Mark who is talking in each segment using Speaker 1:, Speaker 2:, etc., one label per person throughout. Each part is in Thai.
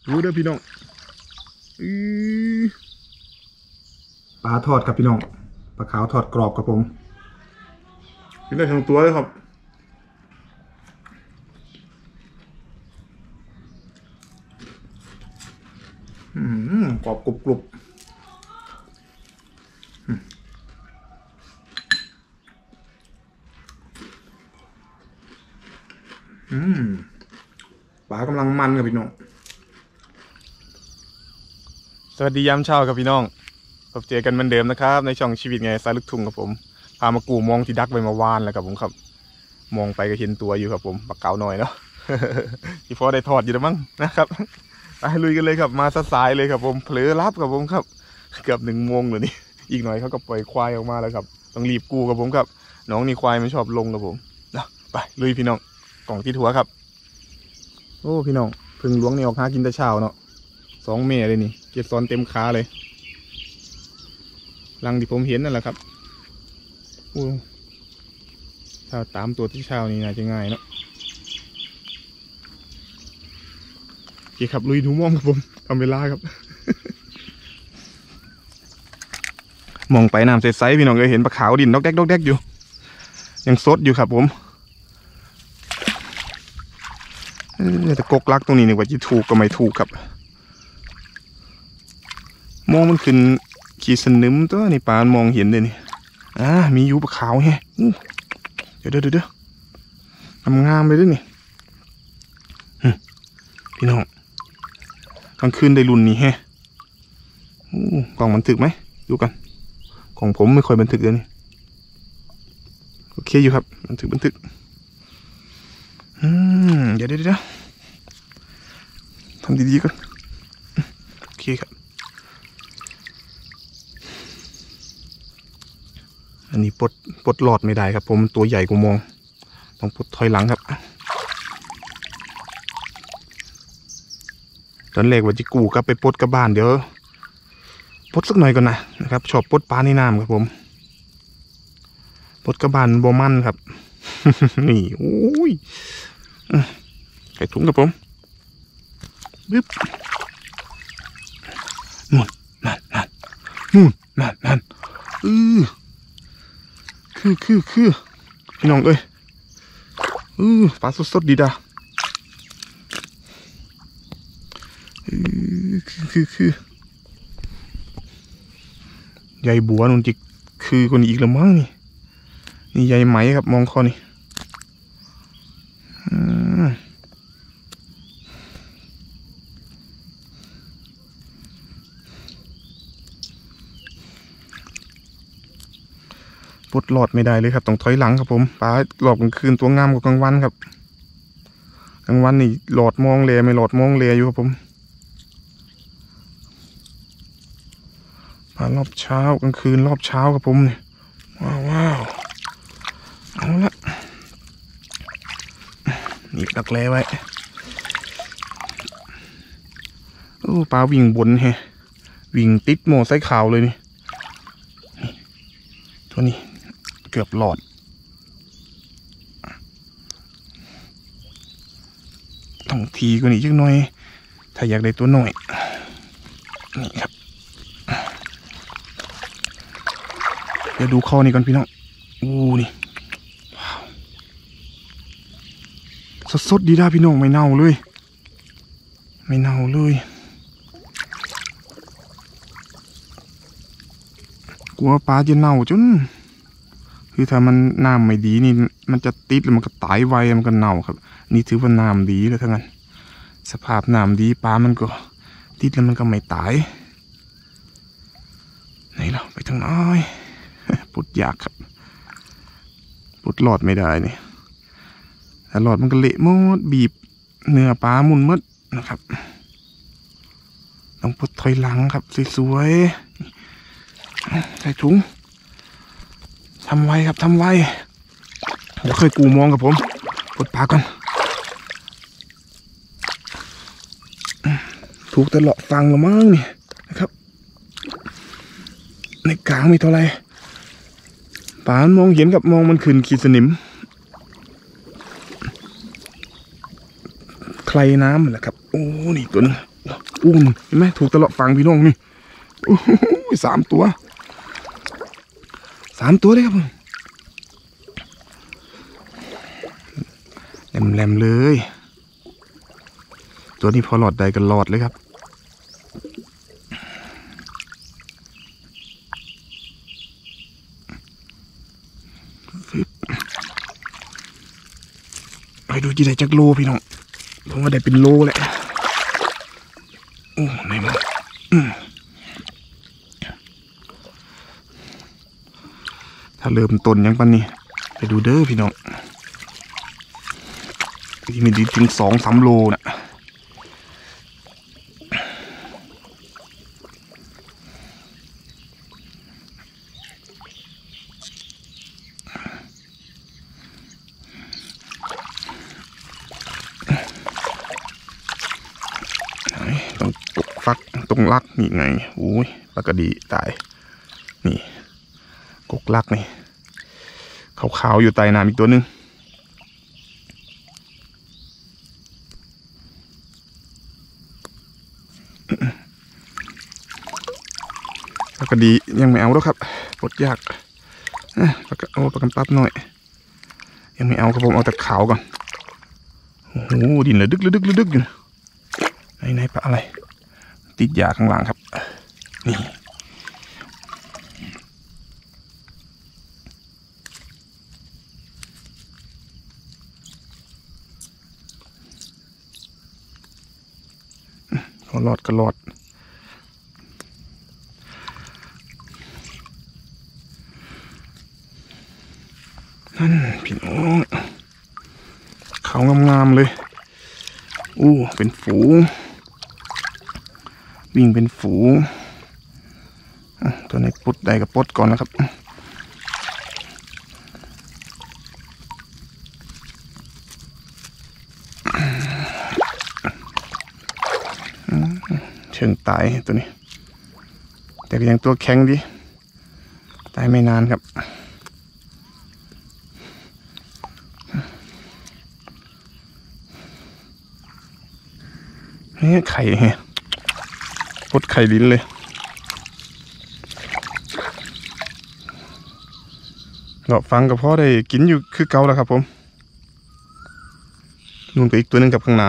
Speaker 1: รู้เด้อพี่น้องปลาทอดครับพี่น้องปลาขาวทอดกรอบครับผมกินได้ทั้งตัวเลยครับกรอบกรุบกรุบปลากำลังมันครับพี่น้องสวัสดียามเช้าครับพี่น้องพบเจอกันเหมือนเดิมนะครับในช่องชีวิตไงสายลูกทุ่งครับผมพามากูมองที่ดักไปมาวานแล้วครับผมครับมองไปก็เห็นตัวอยู่ครับผมปลาเก๋าหน่อยเนาะ ที่พอได้ทอดอยู่แล้วมั้งนะครับไปลุยกันเลยครับมาสายเลยครับผมเผลอรับครับผมครับเกือบ1 โมงเลยนี่อีกหน่อยเขาก็ปล่อยควายออกมาแล้วครับต้องรีบกู้ครับผมครับน้องนี่ควายมันชอบลงครับผมนะไปลุยพี่น้องกล่องที่ถัวครับโอ้พี่น้องพึ่งหลวงนี่ออกหากินแต่เช้าเนาะ2 เมตรเลยนี่เกสรเต็มขาเลยรังที่ผมเห็นนั่นแหละครับโอ้ถ้าตามตัวที่เช้านี่น่าจะง่ายเนาะโอเคครับลุยดูม่อมครับผมทำเวลาครับ มองไปน้ำใสๆพี่น้องก็เห็นปลาขาวดินดอกแดกดอกแดกอยู่ยังสดอยู่ครับผมแต่กกลักตรงนี้นี่ว่าจะถูกก็ไม่ถูกครับมองมันขึ้นขีดสนิมตัวนี่ปลามองเห็นเลยนี่มีอยู่ปลาขาวแฮะเดี๋ยวงามเลยด้วยนี่พี่น้องกลางคืนได้รุ่นนี้แฮะกล่องบันทึกไหมดูกันของผมไม่ค่อยบันทึกเลยนี่โอเคอยู่ครับบันทึกเดี๋ยวทำดีๆก่อนโอเคครับอันนี้ปลดหลอดไม่ได้ครับผมตัวใหญ่กว่ามองต้องปลดถอยหลังครับตอนแรกว่าจะกู้กลับไปปลดกับบ้านเดี๋ยวปลดสักหน่อยก่อนนะครับชอบปลดปลาในน้ำครับผมปลดกับบ้านโบมันครับ นี่โอ้ยใส่ถุงครับผมบึ๊บนู่นนั่นคือพี่น้องเอ้ยปลาสดๆดีดาคือใหญ่บัวนุ่นจิกคือคนอีกแล้วมั้งนี่ใหญ่ไหมครับมองคอนี่ปลดหลอดไม่ได้เลยครับต้องถอยหลังครับผมปลาหลอดกลางคืนตัวงามกว่ากลางวันครับกลางวันนี่หลอดมองเลไม่หลอดมองเลอยู่ครับผมปลารอบเช้ากลางคืนรอบเช้าครับผมนี่ว้าวเอาละนี่ดักแลไว้ปลาวิ่งบนแฮะวิ่งติดโม่ไส้ขาวเลยนี่ตัวนี้เกือบหลอดต้องทีกว่านี้จักหน่อยถ้าอยากได้ตัวหน่อยนี่ครับเดี๋ยวดูข้อนี้ก่อนพี่น้องนี่ว้าวสดดีด้าพี่น้องไม่เน่าเลยกลัวปลาจะเน่าจนคือถ้ามันน้ำไม่ดีนี่มันจะติดแล้วมันก็ตายไวมันก็เน่าครับนี่ถือว่าน้ำดีแล้วทั้งนั้นสภาพน้ำดีปลามันก็ติดแล้วมันก็ไม่ตายไหนล่ะไปทางน้อยปลดยากครับปลดหลอดไม่ได้นี่แต่หลอดมันก็เละหมดบีบเนื้อปลามุนมดนะครับต้องปลดถอยหลังครับสวยๆใส่ถุงทำไวครับทำไวเดี๋ยวค่อยกูมองกับผมปลดปลาก่อนถูกตลอดฟังละมั้งนี่นะครับในกลางมีเท่าไรปลามองเห็นกับมองมันขึ้นขีดสนิมใครน้ำแหละครับโอ้นี่ตัวนึงอู้เห็นไหมถูกตลอดฟังพี่น้องนี่โอ้โห3 ตัวเลยครับแหลมเลยตัวนี้พอหลอดใดกันหลอดเลยครับไปดูจีได้จักโลพี่น้องผมว่าได้เป็นโลแหละโอ้ไหนมาถ้าเริ่มต้นยังปันนี่ไปดูเด้อพี่น้องที่มีดีถึง2-3 โลนะต้องตกฟักตรงลักนี่ไงโอ้ยปลากระดีตายนี่กกลักนี่ขาวๆอยู่ใต้น้ำอีกตัวนึงปลากระดียังไม่เอาแล้วครับปลดยากปลากระปั๊บหน่อยยังไม่เอาครับผมเอาแต่ขาวก่อนโอ้โหดินเลยดึกอยู่ไหนปลาอะไรติดยาข้างหลังครับนี่ก็รอดนั่นพี่น้องเขางามๆเลยเป็นฝูงวิ่งเป็นฝูงตัวไหนปลดได้กับปลดก่อนนะครับเชิงตายตัวนี้แต่ก็ยังตัวแข็งดีตายไม่นานครับไข่ปลดไข่ลิ้นเลยเราฟังกับพ่อได้กินอยู่คือเก่าแล้วครับผมนู่นไปอีกตัวนึงกับข้างหน้า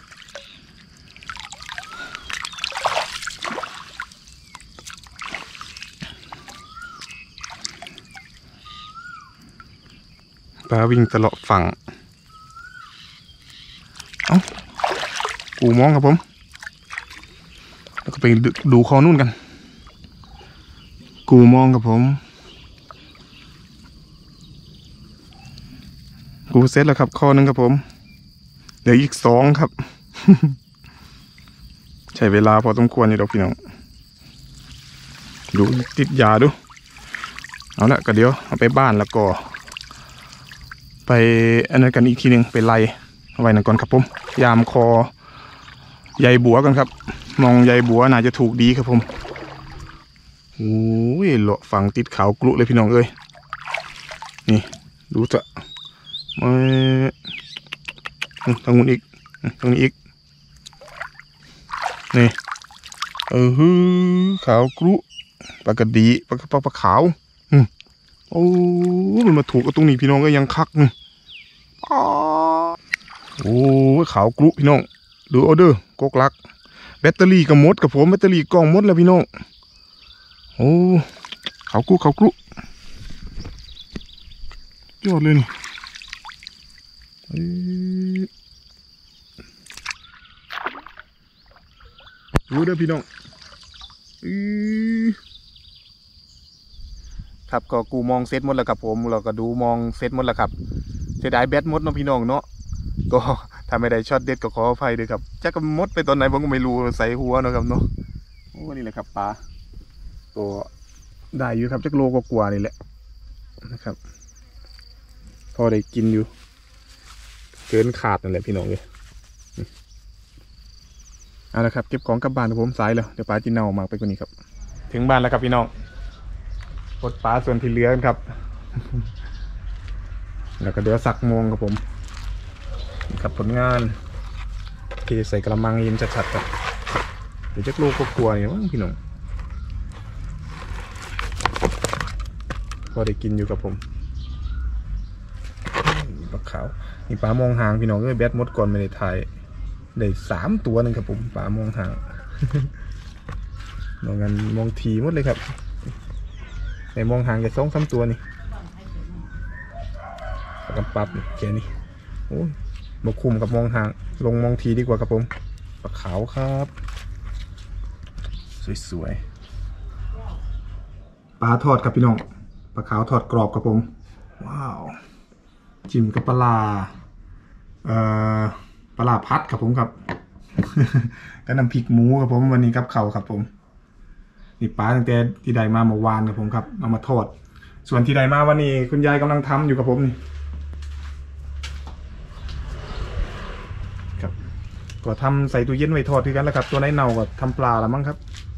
Speaker 1: ปลาวิ่งตลอดฝั่งกูมองครับผมแล้วก็ไปดูคอนู่นกันกูมองครับผมกูเซตแล้วครับข้อนึงครับผมเหลืออีก2ครับ ใช้เวลาพอสมควรนี่ดอกพี่น้องดูติดยาดูเอาละก็เดี๋ยวเอาไปบ้านแล้วก็ไปอันนั้นกันอีกทีหนึ่งไปไล่เอาไว้นั่นก่อนครับผมยามคอใยบัวกันครับมองใยบัวน่าจะถูกดีครับผมโอ้ยเลาะฝั่งติดขาวกลุเลยพี่น้องเอ้ยนี่ดูจะทางนู้นอีกทางนี้อีกนี่ขาวกลุปลากระดีปลาขาวโอ้มันมาถูกกับตรงนี้พี่น้องก็ยังคักโอ้ขาวกลุพี่น้องดูออเดอร์กกลักแบตเตอรี่ก็หมดกับผมแบตเตอรี่กล่องหมดแล้วพี่น้องโอ้ขาวกลุยอดเลยนี่ดูเด้อพี่น้องครับก็กูมองเซตหมดแล้วครับผมเราก็ดูมองเซตหมดแล้วครับเสียดายแบตหมดเนาะพี่น้องเนาะก็ถ้าไม่ได้ช็อตเด็ดก็ขออภัยด้วยครับจะก็มดไปตอนไหนผมก็ไม่รู้ใส่หัวนะครับเนาะโอ้นี่แหละครับปลาตัวได้อยู่ครับจักโลกว่านี่แหละนะครับพอได้กินอยู่เกินขาดนั่นแหละพี่น้องเลยเอาละครับเก็บของกลับบ้านผมสายแล้วเดี๋ยวปลาจีนเน่ามากไปกว่านี้ครับถึงบ้านแล้วครับพี่น้องปลดปลาส่วนที่เหลือครับแล้วก็เดี๋ยวสักโมงครับผมกับผลงานที่ใส่กระมังยินชัดๆครับเดี๋ยวจะโลกกลัวเนี่ยมั้งพี่น้องพอได้กินอยู่กับผมปลาขาวนี่ปลามองหางพี่น้องก็แบตหมดก่อนไม่ได้ถ่ายได้3 ตัวนึงครับผมปลามองหางมองกันมองทีหมดเลยครับในมองหางแค่2-3 ตัวนี่กำปับแค่นี้โอ้ยบกคุมกับมองหางลงมองทีดีกว่าครับผมปลาขาวครับสวยๆปลาทอดครับพี่น้องปลาขาวทอดกรอบครับผมว้าวจิ้มกับปลาปลาพัดครับผมครับ ก็น้ำพริกหมูครับผมวันนี้กับเขาครับผมนี่ปลาตั้งแต่ที่ใดมาเมื่อวานครับผมครับเอามาทอดส่วนที่ใดมาวันนี้คุณยายกำลังทำอยู่กับผมนี่ครับก็ทำใส่ตู้เย็นไว้ทอดด้วยกันแล้วครับตัวไหนเน่าก็ทำปลาละมั้งครับ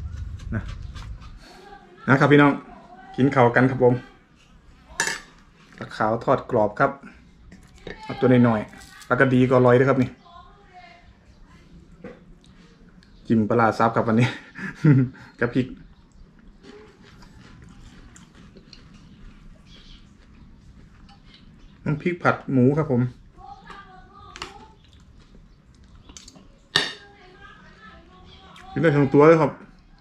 Speaker 1: นะครับพี่น้องกินข้าวกันครับผมปลาขาวทอดกรอบครับเอาตัวน้อยๆปลากระดีก็ลอยด้วยครับนี่จิ้มปลาซับครับวันนี้ กับพริกน้ำพริกผัดหมูครับผมกินได้ทั้งตัวเลยครับ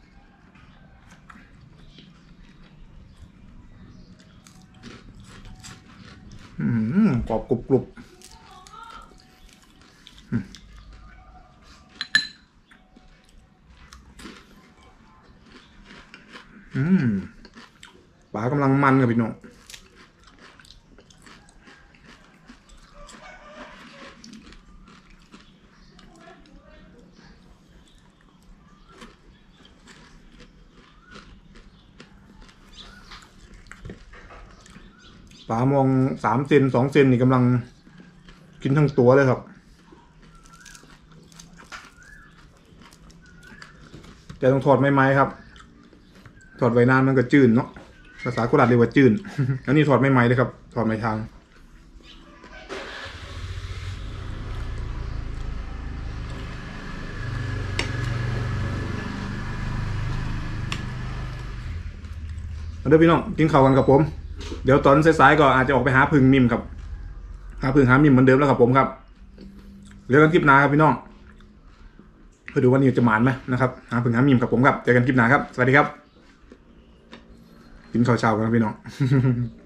Speaker 1: กรอบกรุบปลากำลังมันครับพี่น้องปลามอง3 เซน2 เซนนี่กำลังกินทั้งตัวเลยครับแต่ต้องถอดไม้ครับถอดไว้นานมันก็จืดเนาะภาษาโคราชเรียกว่าจืด อันนี้ถอดไม้เลยครับถอดไม้ทางมาเด้อพี่น้องกินข้าวกันกับผมเดี๋ยวตอนสายๆก็อาจจะออกไปหาพึ่งมิมครับหาพึ่งหามิมเหมือนเดิมแล้วครับผมครับเจอกันคลิปหน้าครับพี่น้องเพื่อดูว่านิวจะหมานไหมนะครับหาพึ่งหามิมครับผมครับเจอกันคลิปหน้าครับสวัสดีครับกินข้าวเช้ากันครับพี่น้อง